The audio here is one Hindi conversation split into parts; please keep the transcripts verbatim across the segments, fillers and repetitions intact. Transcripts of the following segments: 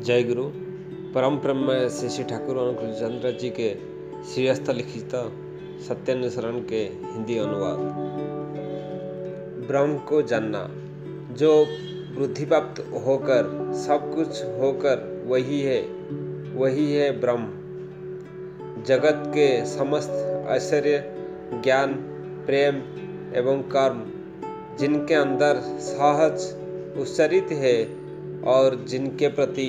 जय गुरु। परम ब्रह्म श्री श्री ठाकुर अनुकूल चंद्र जी के श्रीहस्त लिखित सत्यानुसरण के हिंदी अनुवाद। ब्रह्म को जानना, जो बुद्धि प्राप्त होकर सब कुछ होकर वही है, वही है ब्रह्म। जगत के समस्त ऐश्वर्य, ज्ञान, प्रेम एवं कर्म जिनके अंदर सहज उच्चरित है और जिनके प्रति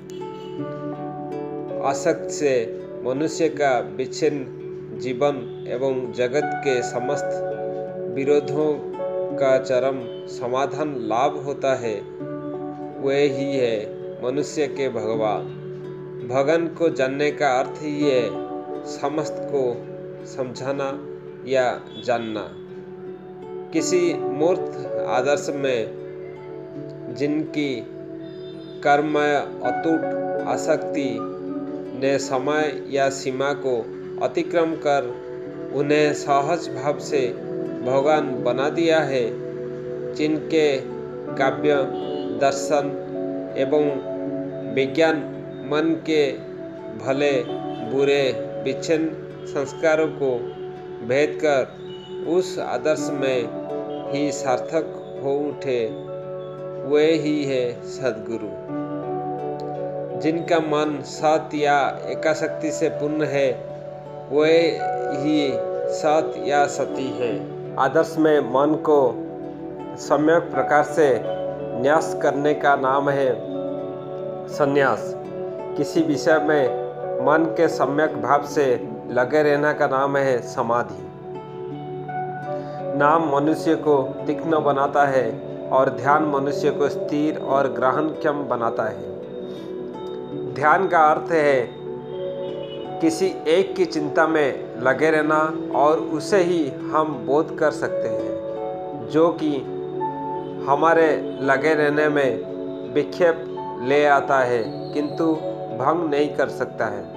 आसक्त से मनुष्य का विच्छिन्न जीवन एवं जगत के समस्त विरोधों का चरम समाधान लाभ होता है, वे ही है मनुष्य के भगवान। भगवान को जानने का अर्थ ही है समस्त को समझाना या जानना। किसी मूर्त आदर्श में जिनकी कर्ममय अटूट आसक्ति ने समय या सीमा को अतिक्रम कर उन्हें सहज भाव से भगवान बना दिया है, जिनके काव्य, दर्शन एवं विज्ञान मन के भले बुरे विच्छिन्न संस्कारों को भेद कर उस आदर्श में ही सार्थक हो उठे, वे ही है सद्गुरु। जिनका मन सत या एकाशक्ति से पूर्ण है, वे ही सत या सती है। आदर्श में मन को सम्यक प्रकार से न्यास करने का नाम है संन्यास। किसी विषय में मन के सम्यक भाव से लगे रहने का नाम है समाधि। नाम मनुष्य को तीक्ष्ण बनाता है और ध्यान मनुष्य को स्थिर और ग्रहणक्षम बनाता है। ध्यान का अर्थ है किसी एक की चिंता में लगे रहना और उसे ही हम बोध कर सकते हैं, जो कि हमारे लगे रहने में विक्षेप ले आता है किंतु भंग नहीं कर सकता है।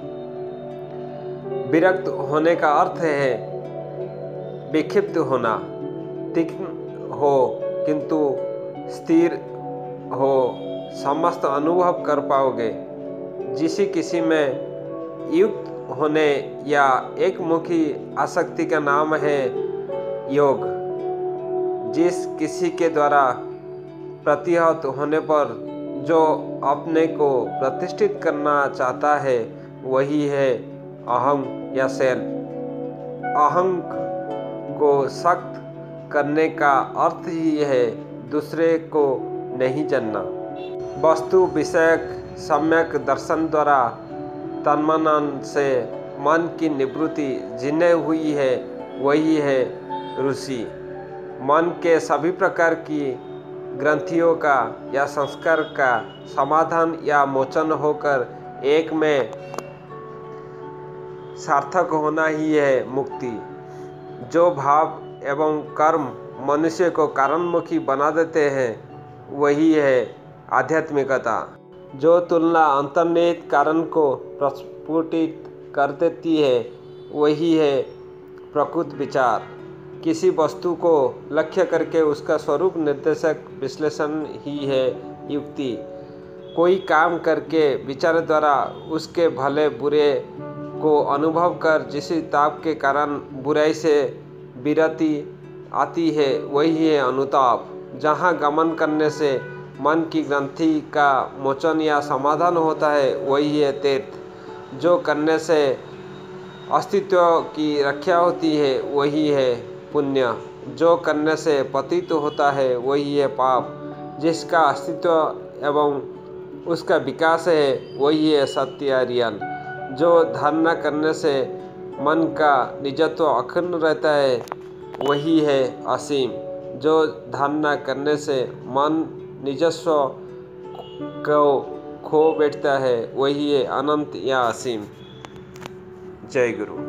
विरक्त होने का अर्थ है विक्षिप्त होना, तीक्ष्ण हो किंतु स्थिर हो, समस्त अनुभव कर पाओगे। जिस किसी में युक्त होने या एक मुखी आसक्ति का नाम है योग। जिस किसी के द्वारा प्रतिहत होने पर जो अपने को प्रतिष्ठित करना चाहता है, वही है अहं या सेल्फ। अहं को सख्त करने का अर्थ ही है दूसरे को नहीं जानना। वस्तु विषयक सम्यक दर्शन द्वारा तन्मनन से मन की निवृत्ति जिन्हें हुई है, वही है ऋषि। मन के सभी प्रकार की ग्रंथियों का या संस्कार का समाधान या मोचन होकर एक में सार्थक होना ही है मुक्ति। जो भाव एवं कर्म मनुष्य को कारणमुखी बना देते हैं, वही है आध्यात्मिकता। जो तुलना अंतर्निहित कारण को प्रस्फुटित कर देती है, वही है प्रकृत विचार। किसी वस्तु को लक्ष्य करके उसका स्वरूप निर्देशक विश्लेषण ही है युक्ति। कोई काम करके विचार द्वारा उसके भले बुरे को अनुभव कर जिस ताप के कारण बुराई से विरति आती है, वही है अनुताप। जहाँ गमन करने से मन की ग्रंथि का मोचन या समाधान होता है, वही है तीर्थ। जो करने से अस्तित्व की रक्षा होती है, वही है पुण्य। जो करने से पतित होता है, वही है पाप। जिसका अस्तित्व एवं उसका विकास है, वही है सत्य रियल। जो धारणा करने से मन का निजत्व अखंड रहता है, वही है असीम। जो धारणा करने से मन निजस्व को खो बैठता है, वही है अनंत या असीम। जय गुरु।